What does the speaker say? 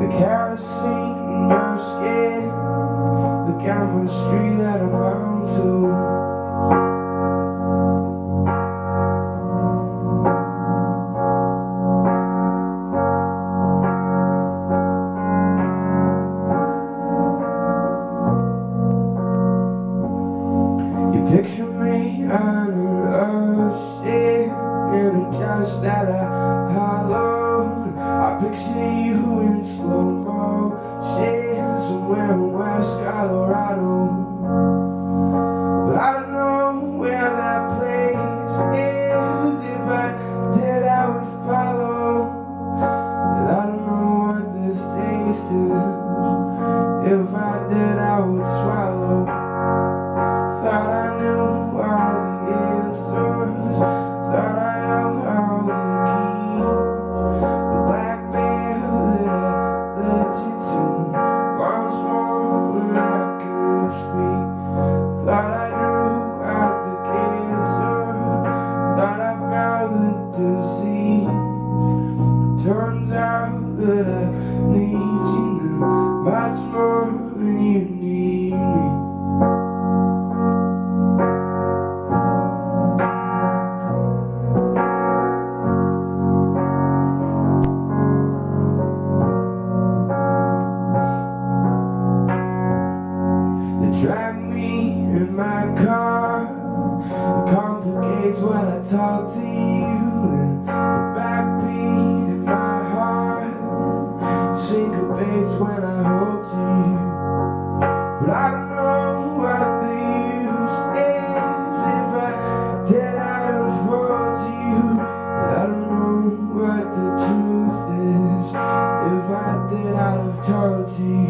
The kerosene in your skin, the chemistry that I'm bound to. Picture me on an ocean, energized at a hollow. I picture you in slow motion, somewhere in West Colorado. But I don't know where that place is. If I did, I would follow. And I don't know what this taste is. If I did, I would swallow. Thought I knew all the answers, thought I held all the keys. The black bear that I led you to once more when I could speak. Thought I drew out the cancer, thought I found the disease. Turns out that I need you now much more than you need me. Drag me in my car, it complicates when I talk to you, and the backbeat in my heart syncopates when I hold you. But I don't know what the use is. If I did, I'd unfold you. And I don't know what the truth is. If I did, I'd have told you.